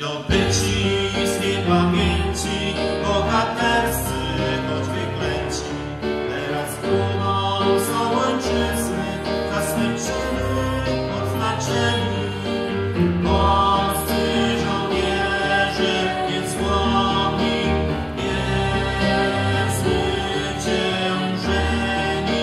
Wydobyci z niepamięci, bohaterscy, choć wyklęci, teraz brudną są ojczyzny, za swe czyny odznaczeni. Polscy żołnierze niezłomni, niezwyciężeni,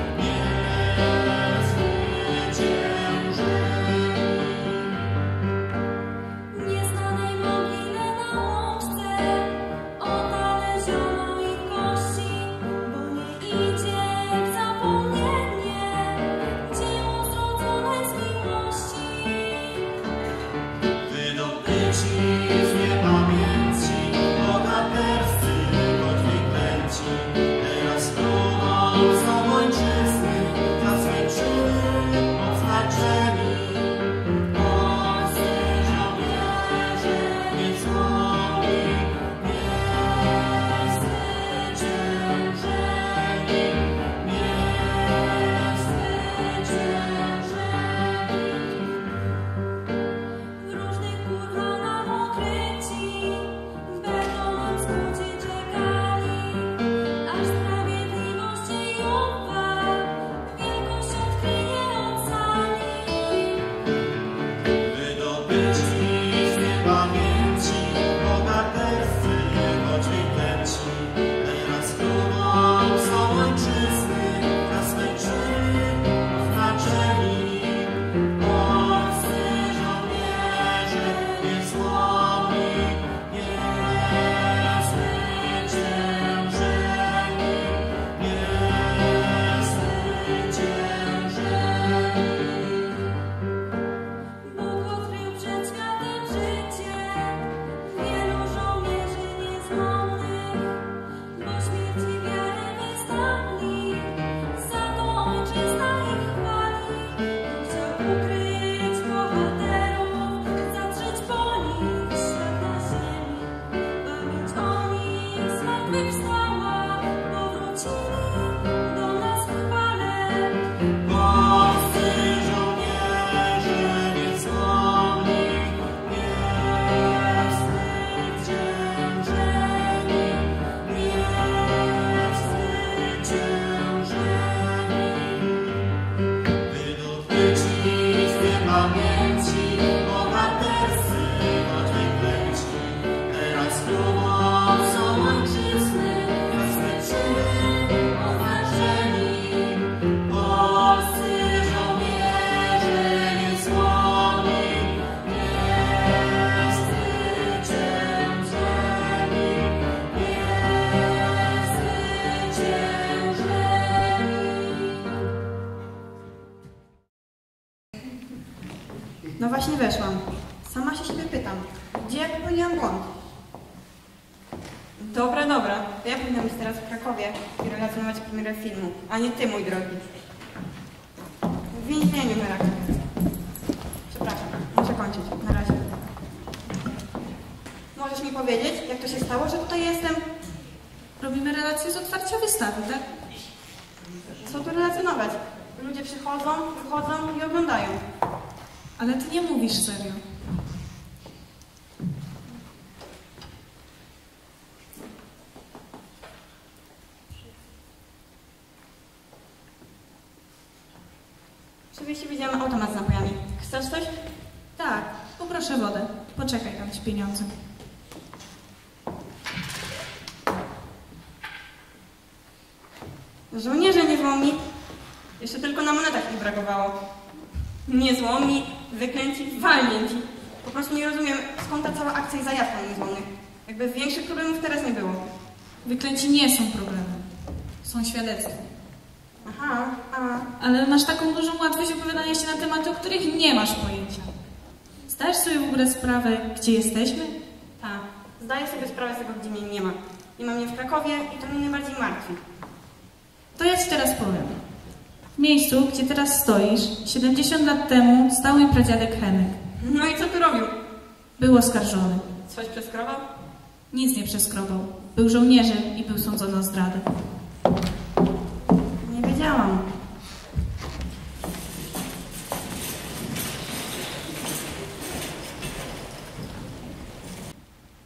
niezwyciężeni. Nieznanej mogile na łączce odnaleziono ich kości, bo nie idzie w zapomnienie dzieło zrodzonej z miłości. Wydobyci z niepamięci, bohaterscy, choć wyklęci, teraz brudną są ojczyzny, za swe czyny odznaczeni. Polscy żołnierze niezłomni, niezwyciężeni, niezwyciężeni. W różnych kurhanach okryci, w betonowym zbudzie czekali, aż sprawiedliwość dziejowa wielkość odkryje ocali. Wydobyci z niepamięci, bohaterscy, choć wyklęci, teraz brudną są ojczyzny, za swe czyny odznaczeni. Polscy żołnierze niezłomni, niezwyciężeni, niezwyciężeni. Bóg odkrył przed światem życie wielu żołnierzy niezłomnych, bo śmierci wiary wyznali, za to ojczyzna ich chwali. Chciał ukryć bohaterów, zatrzeć po nich ślad na ziemi. Pamięć o nich zmartwychwstała, powrócili do nas w chwale. Polscy żołnierze niezłomni, niezwyciężeni, niezwyciężeni. Wydobyci z niepamięci, bohaterscy, choć wyklęci, teraz brudną są ojczyzny, za swe czyny odznaczeni. Polscy żołnierze niezłomni, niezwyciężeni, niezwyciężeni. No właśnie weszłam. Sama się siebie pytam, gdzie ja popełniłam błąd? Dobra. To ja powinnam być teraz w Krakowie i relacjonować premierę filmu, a nie ty, mój drogi. W więzieniu na razie. Przepraszam, muszę kończyć. Na razie. Możesz mi powiedzieć, jak to się stało, że tutaj jestem? Robimy relacje z otwarcia wystawy, tak? Co tu relacjonować? Ludzie przychodzą, wychodzą i oglądają. Ale ty nie mówisz serio. Oczywiście widziałam automat z napojami. Chcesz coś? Tak, poproszę wodę. Poczekaj, dam ci pieniądze. Żołnierze niezłomni. Jeszcze tylko na monetach ich brakowało. Niezłomni, wyklęci, walnięci. Po prostu nie rozumiem, skąd ta cała akcja i zajawka na niezłomnych. Jakby większych problemów teraz nie było. Wyklęci nie są problemem. Są świadectwem. Aha, Ale masz taką dużą łatwość opowiadania się na tematy, o których nie masz pojęcia. Zdajesz sobie w ogóle sprawę, gdzie jesteśmy? tak. Zdaję sobie sprawę z tego, gdzie mnie nie ma. Nie ma mnie w Krakowie i to mnie najbardziej martwi. To ja ci teraz powiem. W miejscu, gdzie teraz stoisz, 70 lat temu stał mój pradziadek Henek. No i co tu robił? Był oskarżony. Coś przeskrobał? Nic nie przeskrobał. Był żołnierzem i był sądzony o zdradę. Nie wiedziałam.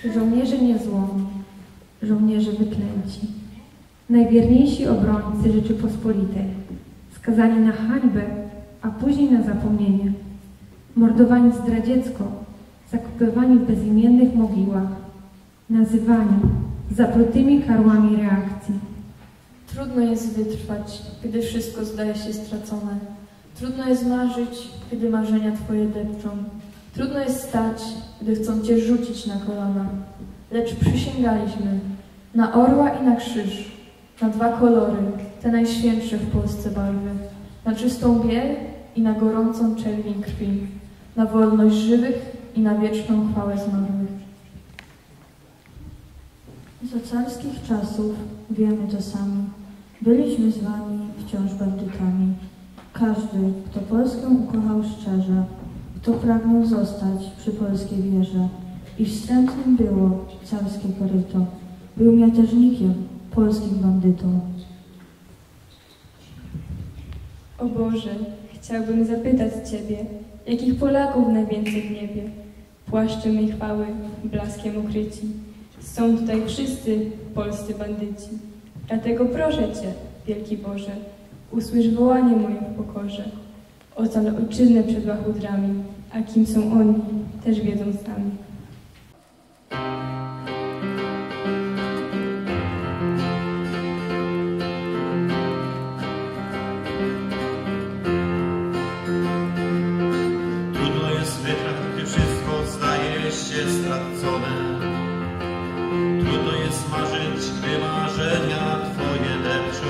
żołnierze niezłomni, żołnierze wyklęci, najwierniejsi obrońcy Rzeczypospolitej, skazani na hańbę, a później na zapomnienie, mordowani zdradziecko, zakopywani w bezimiennych mogiłach, nazywani zaprutymi karłami reakcji. Trudno jest wytrwać, gdy wszystko zdaje się stracone. Trudno jest marzyć, gdy marzenia Twoje depczą. Trudno jest stać, gdy chcą Cię rzucić na kolana. Lecz przysięgaliśmy na orła i na krzyż, na dwa kolory, te najświętsze w Polsce barwy, na czystą biel i na gorącą czerwień krwi, na wolność żywych i na wieczną chwałę zmarłych. Za carskich czasów wiemy to sami. Byliśmy zwani wciąż bandytami. Każdy, kto Polskę ukochał szczerze, kto pragnął zostać przy polskiej wierze i wstrętnym było carskie koryto, był miateżnikiem, polskim bandytą. O Boże, chciałbym zapytać Ciebie, jakich Polaków najwięcej w niebie, płaszczem mej chwały, blaskiem ukryci. Są tutaj wszyscy polscy bandyci. Dlatego proszę Cię, wielki Boże, usłysz wołanie moje w pokorze. Ocal ojczyznę przed łachudrami, a kim są oni, też wiedzą sami. Trudno jest wytrwać, gdy wszystko zdaje się stracone. Trudno jest marzyć, gdy marzenia Twoje depczą.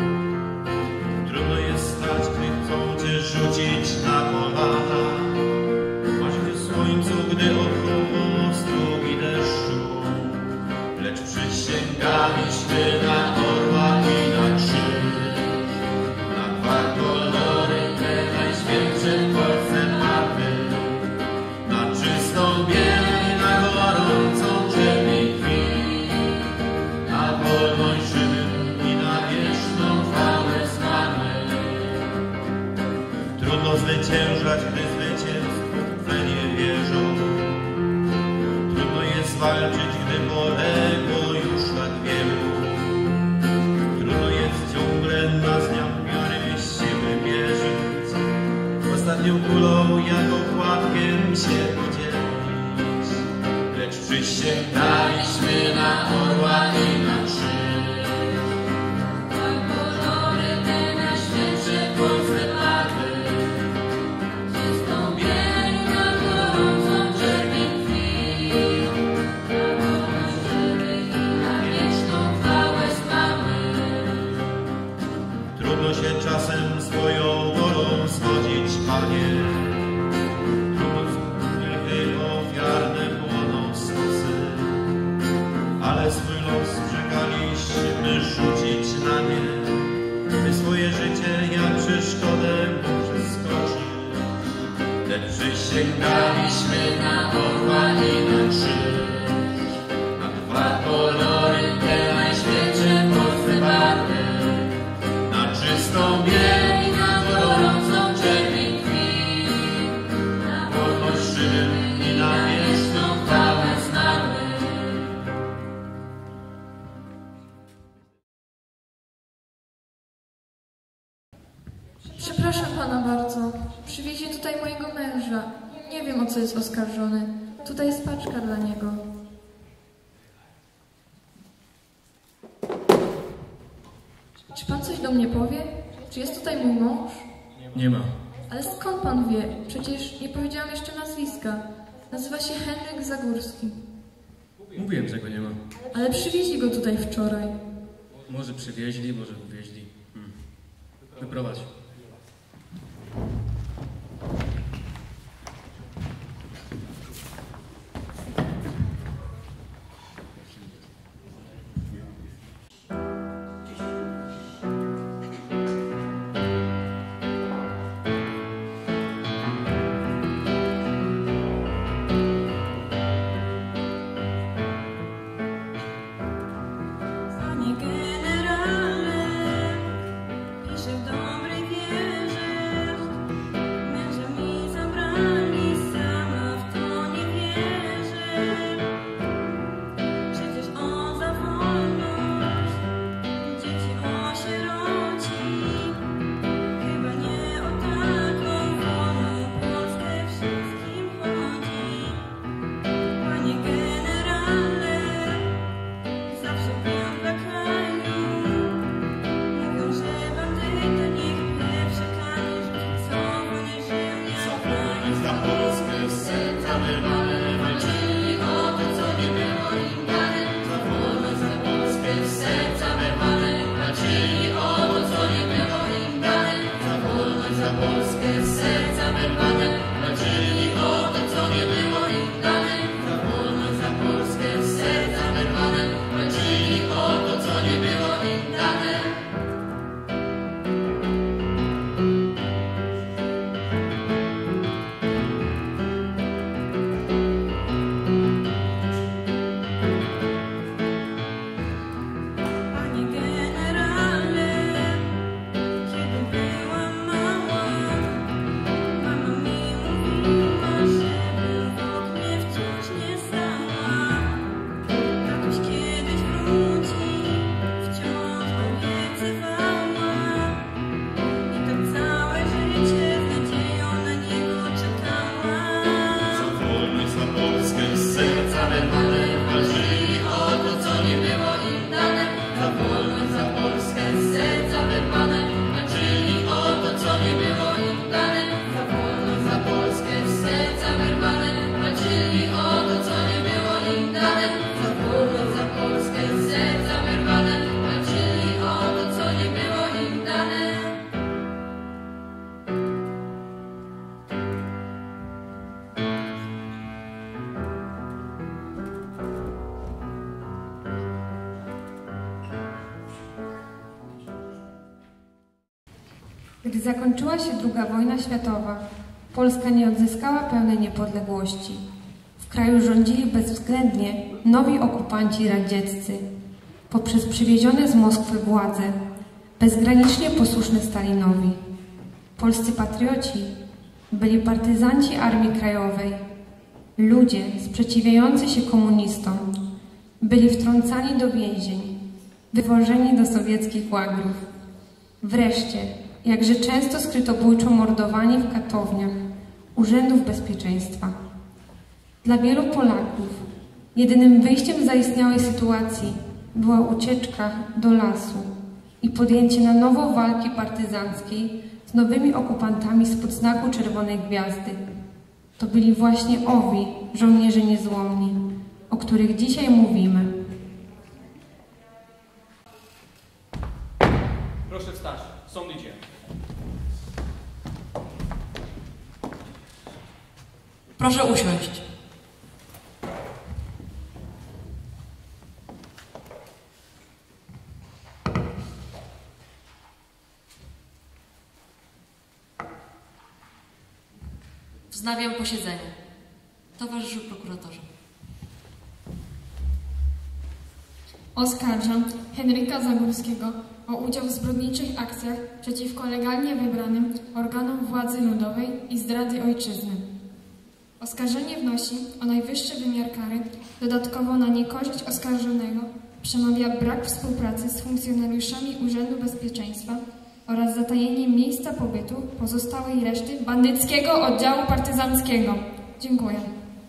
Trudno jest stać, gdy chcą Cię rzucić na kolana. Marzyć o słońcu, gdy odchłonął strugi deszczu. Lecz przysięgaliśmy na orła i na krzyż, na dwa kolory, te najświętsze w Polsce barwy, na czystą biel i na gorącą czerwień krwi, na wolność żywym i na wieczną chwałę zmarłych. Trudno zwyciężać, gdy zwycięstwo we nie wierzą. Trudno jest walczyć, gdy poległo już tak wielu. Trudno jest ciągle na zmian miary siły mierzyć, ostatnią kulą jako płatkiem się podzielić. Lecz przysięgaliśmy na orła i na krzyż, Na kolory te najświętsze w Polsce barwy, czystą biel i na gorącą czerwień krwi, na wolność żywych i na wieczną chwałę zmarłych. Trudno się czasem swoją wolą zgodzić, Panie. Trudno wspólnie, gdy ofiarne płoną stosy, ale swój los czekaliśmy rzucić na nie, by swoje życie jak przeszkodę mógł przeskoczyć. Lecz przysięgaliśmy na orła i na krzyż, na dwa kolory, te najświętsze w Polsce barwy, na czystą biel i na gorącą czerwień krwi, na wolność żywym i na wieczną chwałę zmarłych. Przepraszam pana bardzo. Przywiezie tutaj mojego męża. Nie wiem, o co jest oskarżony. Tutaj jest paczka dla niego. Czy pan coś do mnie powie? Czy jest tutaj mój mąż? Nie ma. Ale skąd pan wie? Przecież nie powiedziałam jeszcze nazwiska. Nazywa się Henryk Zagórski. Mówiłem, że go nie ma. Ale przywieźli go tutaj wczoraj. Może przywieźli, może wywieźli. Wyprowadź. Panie generale, piszę w dobrej wierze. wyrwane, walczyli o to, co nie było im dane. Za wolność, za Polskę z serca wyrwane, walczyli o to, co nie było im dane. Za wolność, za Polskę z serca wyrwane, walczyli o to, co nie było im dane. Za wolność, za Polskę z serca wyrwane, walczyli o to, co nie było im dane. Panie generale, kiedy byłam mała, mama mi mówiła, żebym w oknie wciąż nie stała. Tatuś kiedyś wróci, wciąż obiecywała. I tak całe życie z nadzieją na niego czekała. Za wolność, za Polskę z serca wyrwane, walczyli o to, co nie było im dane. Za wolność, za Polskę z serca wyrwane, walczyli o to, co nie było im dane. Za wolność, za Polskę z serca wyrwane, walczyli o to, co nie było im dane. Za wolność, za Polskę z serca wyrwane, walczyli o to, co nie było im dane. Gdy zakończyła się II wojna światowa, Polska nie odzyskała pełnej niepodległości. W kraju rządzili bezwzględnie nowi okupanci radzieccy. Poprzez przywiezione z Moskwy władze bezgranicznie posłuszne Stalinowi. Polscy patrioci byli partyzanci Armii Krajowej. Ludzie sprzeciwiający się komunistom byli wtrącani do więzień, wywożeni do sowieckich łagrów. Wreszcie, jakże często skrytobójczo mordowani w katowniach urzędów bezpieczeństwa. Dla wielu Polaków jedynym wyjściem z zaistniałej sytuacji była ucieczka do lasu i podjęcie na nowo walki partyzanckiej z nowymi okupantami spod znaku Czerwonej Gwiazdy. To byli właśnie owi żołnierze niezłomni, o których dzisiaj mówimy. Proszę wstać, sąd idzie. Proszę usiąść. Wznawiam posiedzenie. Towarzyszu prokuratorze. Oskarżam Henryka Zagórskiego o udział w zbrodniczych akcjach przeciwko legalnie wybranym organom władzy ludowej i zdrady ojczyzny. Oskarżenie wnosi o najwyższy wymiar kary. Dodatkowo na niekorzyść oskarżonego przemawia brak współpracy z funkcjonariuszami Urzędu Bezpieczeństwa oraz zatajenie miejsca pobytu pozostałej reszty bandyckiego oddziału partyzanckiego. Dziękuję.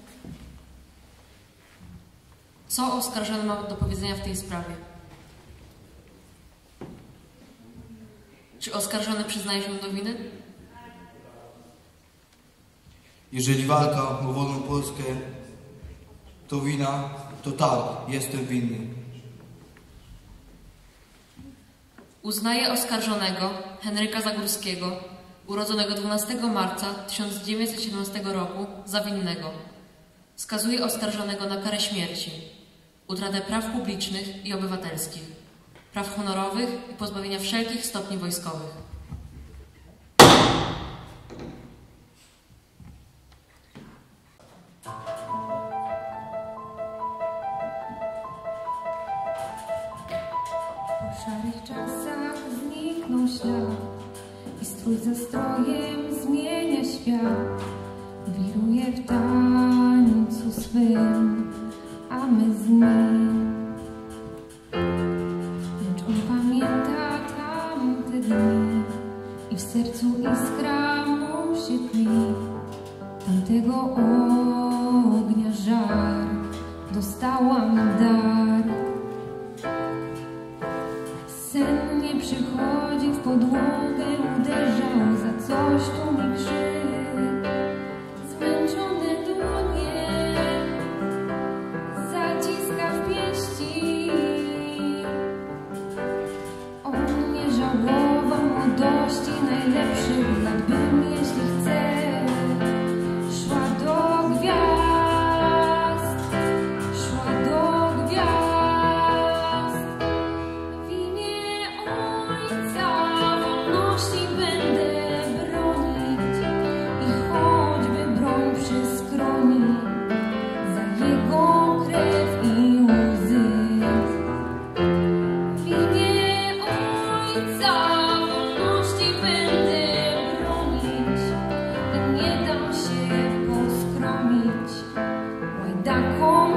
Co oskarżony ma do powiedzenia w tej sprawie? Czy oskarżony przyznaje się do winy? Jeżeli walka o wolną Polskę to wina, to tak, jestem winny. Uznaje oskarżonego Henryka Zagórskiego, urodzonego 12 marca 1917 roku, za winnego. Skazuje oskarżonego na karę śmierci, utratę praw publicznych i obywatelskich, praw honorowych i pozbawienia wszelkich stopni wojskowych. Po szarych czasach zniknął ślad i strój za strojem zmienia świat. Wiruje w tańcu swym, a my z nim. Lecz on pamięta tamte dni i w sercu iskra mu się tli. Tamtego ognia żar, dostałam dar. Sen nie przychodzi, w podłogę uderzał, za coś tu mi krzyk. Zmęczone dłonie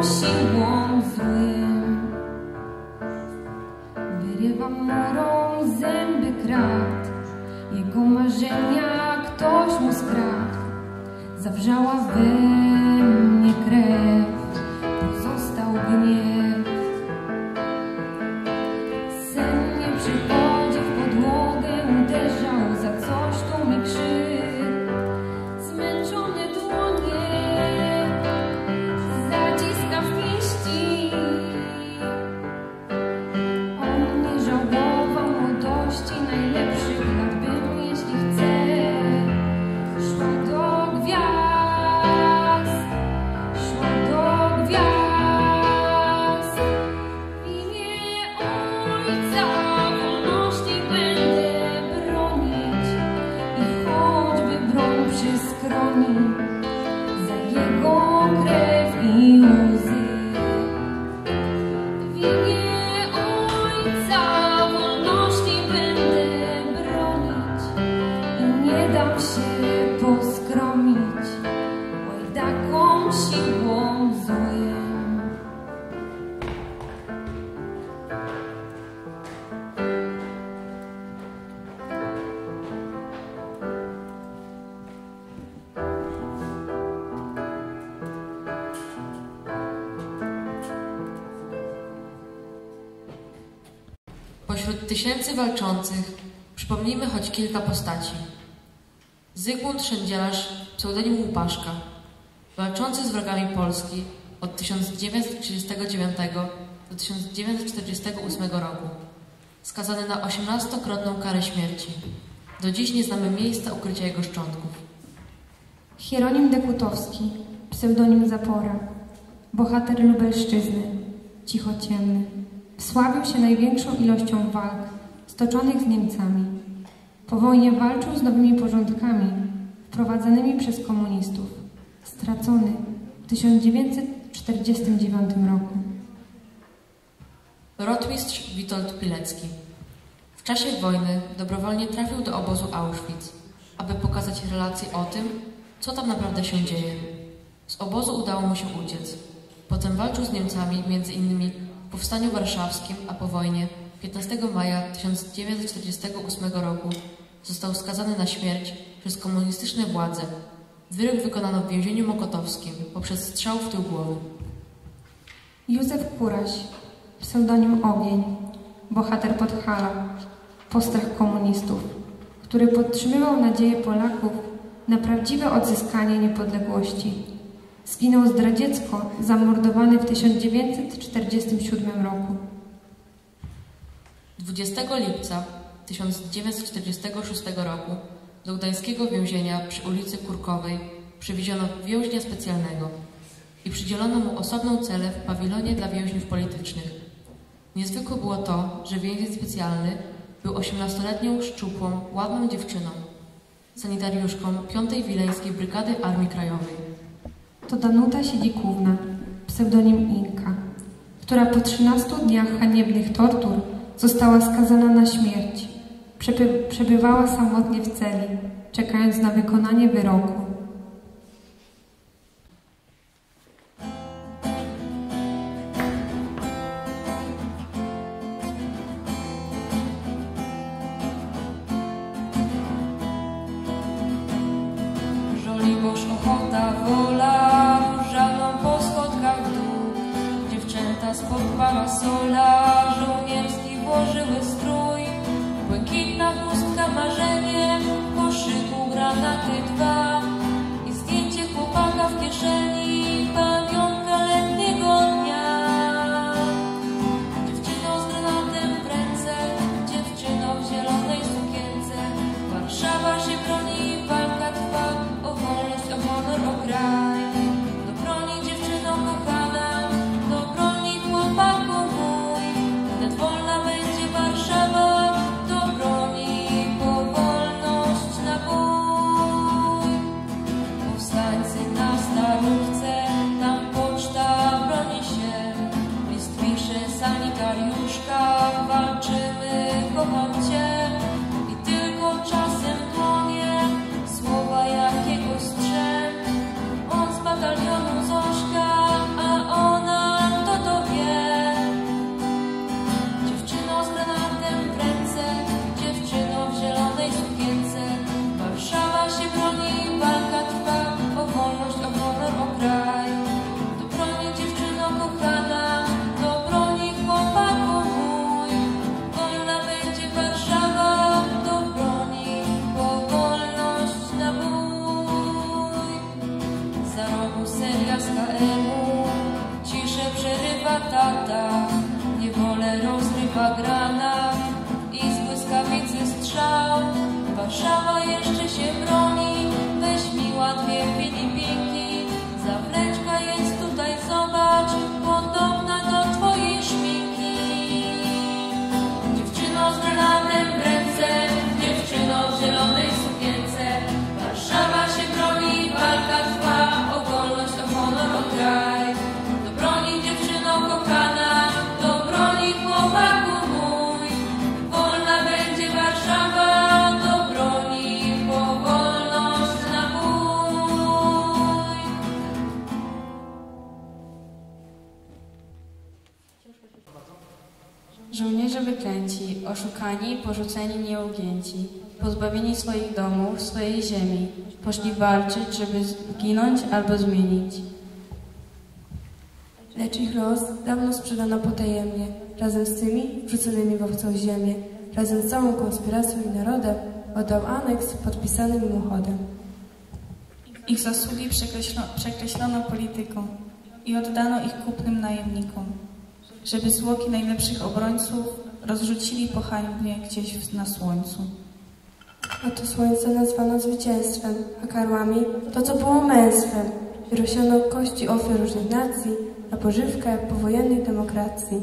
siłą złym. Wyrywa murą zęby krat, jego marzenia ktoś mu skradł. Zawrzała we mnie krew, pozostał gniew. Sen nie przychodzi, w podłogę uderzał, za coś tu mi krzyk. Zmęczone dłonie zaciska w pięści. On nie żałował młodości, najlepszych lat był, jeśli chce. Szła do gwiazd, szła do gwiazd. W imię Ojca wolności będę bronić i choćby broń przy skroni, za jego krew i łzy. W imię Ojca wolności będę bronić i nie dam się poskromić łajdakom siłą złym. Pośród tysięcy walczących przypomnijmy choć kilka postaci. Zygmunt Szędzielarz, pseudonim Łupaszka, walczący z wrogami Polski od 1939 do 1948 roku, skazany na 18-krotną karę śmierci. Do dziś nie znamy miejsca ukrycia jego szczątków. Hieronim Dekutowski, pseudonim Zapora, bohater Lubelszczyzny, cichociemny. Wsławił się największą ilością walk stoczonych z Niemcami. Po wojnie walczył z nowymi porządkami wprowadzanymi przez komunistów. Stracony w 1949 roku. Rotmistrz Witold Pilecki. W czasie wojny dobrowolnie trafił do obozu Auschwitz, aby pokazać relacje o tym, co tam naprawdę się dzieje. Z obozu udało mu się uciec. Potem walczył z Niemcami, m.in. w Powstaniu Warszawskim, a po wojnie 15 maja 1948 roku został skazany na śmierć przez komunistyczne władze. Wyrok wykonano w więzieniu mokotowskim poprzez strzał w tył głowy. Józef Kuraś, pseudonim Ogień, bohater Podhala, postrach komunistów, który podtrzymywał nadzieję Polaków na prawdziwe odzyskanie niepodległości. Zginął zdradziecko, zamordowany w 1947 roku. 20 lipca 1946 roku do gdańskiego więzienia przy ulicy Kurkowej przywieziono więźnia specjalnego i przydzielono mu osobną celę w pawilonie dla więźniów politycznych. Niezwykłe było to, że więzień specjalny był 18-letnią, szczupłą, ładną dziewczyną, sanitariuszką 5. Wileńskiej Brygady Armii Krajowej. To Danuta Siedzikówna, pseudonim Inka, która po 13 dniach haniebnych tortur została skazana na śmierć. Przebywała samotnie w celi, czekając na wykonanie wyroku. Żoliborz, ochota, wola, różaną po schodkach w dół. Dziewczęta spod parasola żołnierski włożyły strój. Błękitna chustka, marzenie, w koszyku granaty dwa. rozrywa granat i z błyskawicy strzał. Warszawa jeszcze się broni, weźmiła 2 Filipinki. Zawleczka jest tutaj, zobacz, podobna do twojej szminki. Dziewczyno z granatem w ręce, dziewczyno w zielonej sukience. Warszawa się broni, walka trwa, o wolność, o honor, o kraj. Do broni, dziewczyno kochana, do broni, chłopaku mój. Wolna będzie Warszawa, do broni, po wolność na bój. Żołnierze wyklęci, oszukani, porzuceni, nieugięci, pozbawieni swoich domów, swojej ziemi, poszli walczyć, żeby zginąć albo zmienić. Lecz ich los dawno sprzedano potajemnie, razem z tymi wrzuconymi w obcą ziemię, razem z całą konspiracją i narodem oddał aneks podpisany mimochodem. Ich zasługi przekreślono polityką i oddano ich kupnym najemnikom, żeby zwłoki najlepszych obrońców rozrzucili pochajnie gdzieś na słońcu. Oto słońce nazwano zwycięstwem, a karłami to, co było męstwem. I rozsiano kości ofiar różnych nacji na pożywkę powojennej demokracji.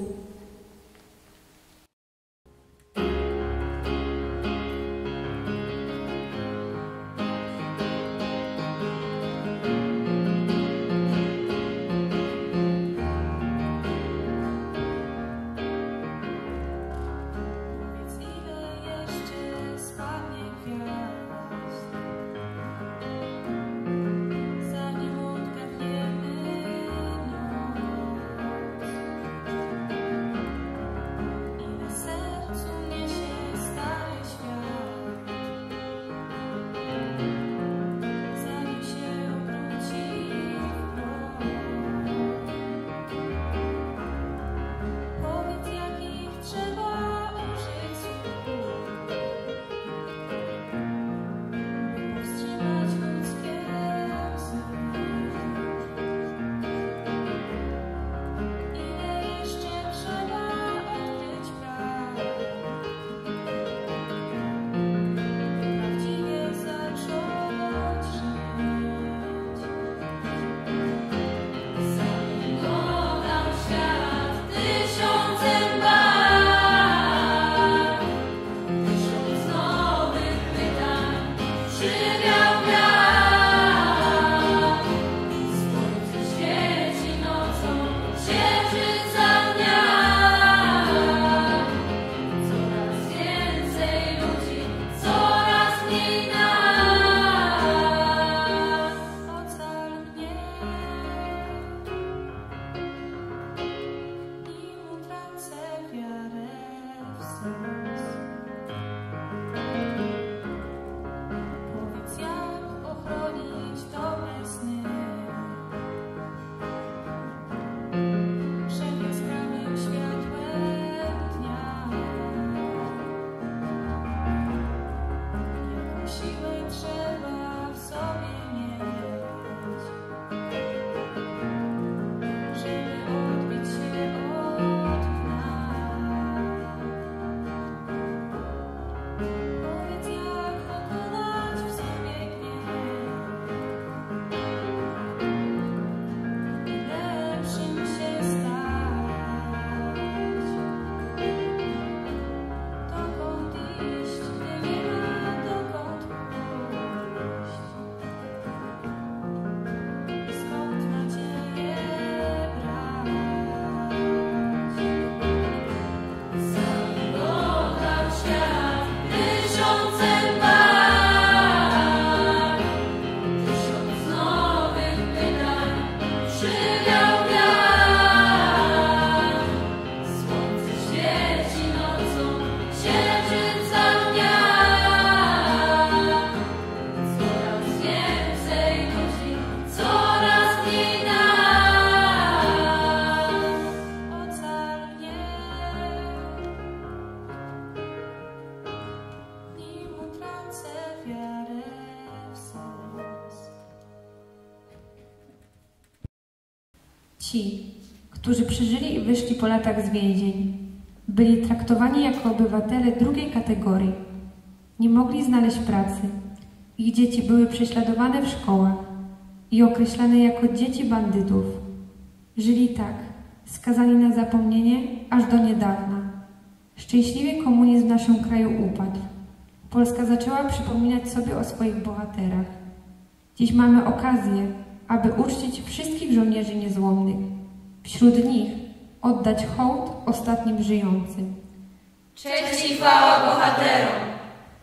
Ci, którzy przeżyli i wyszli po latach z więzień, byli traktowani jako obywatele drugiej kategorii. Nie mogli znaleźć pracy. Ich dzieci były prześladowane w szkołach i określane jako dzieci bandytów. Żyli tak, skazani na zapomnienie aż do niedawna. Szczęśliwie komunizm w naszym kraju upadł. Polska zaczęła przypominać sobie o swoich bohaterach. Dziś mamy okazję, aby uczcić wszystkich żołnierzy niezłomnych. Wśród nich oddać hołd ostatnim żyjącym. Cześć i chwała bohaterom!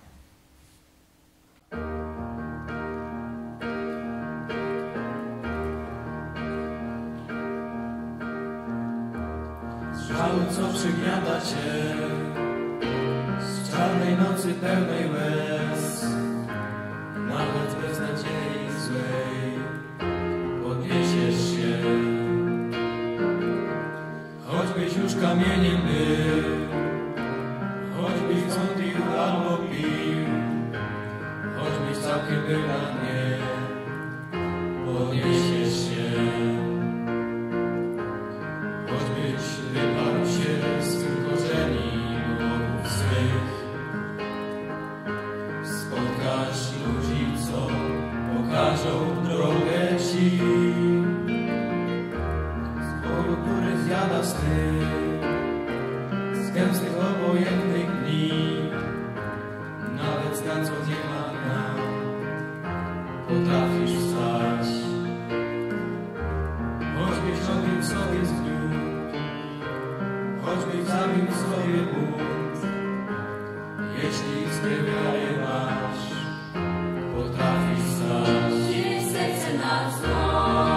Z żalu, co przygniata cię, z czarnej nocy pełnej łez, nawet bez nadziei złej, podniesiesz się. Choćbyś już kamieniem był, choćbyś sądził albo pił, choćbyś całkiem był na dnie, podniesiesz się. Choćbyś wyparł się z tych korzeni bogów swych, spotkasz ludzi, co pokażą drogę ci. Z boju, który zjada wstyd, z gęstych obojętnych dni, nawet tam, co nie ma dna, potrafisz wstać. Choćbyś robił sobie zgniót, choćbyś zabił sobie bunt, jeśli iskrę wiary masz, potrafisz wstać. Dziś serce na zło,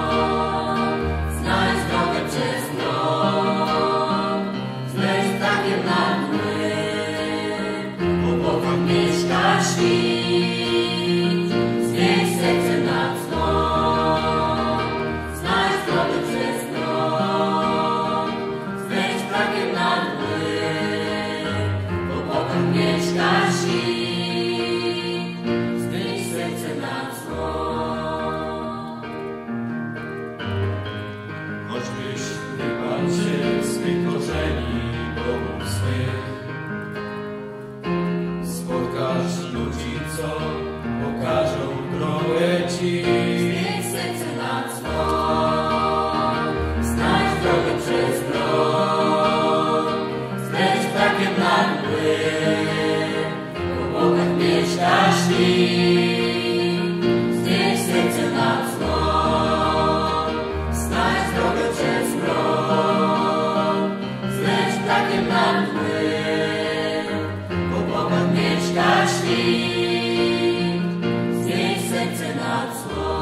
znajdź drogę przez noc, zleź takiem na mgły, po bokach mieszka świt. Znieś serce na zło, znajdź drogę przez noc, zleź takiem na mgły, po bokach mieszka świt. Znieś serce na zło. Choćbyś wyparł się z tych korzeni bogów swych, spotkasz ludzi, co pokażą drogę ci. Znieś serce na zło, znajdź drogę przez mrok, zleź ptakiem na mgły, po bokach mieszka świt. Znieś serce na zło, znajdź drogę przez mrok, zleź ptakiem na mgły, po bokach mieszka świt. Znieś serce na zło.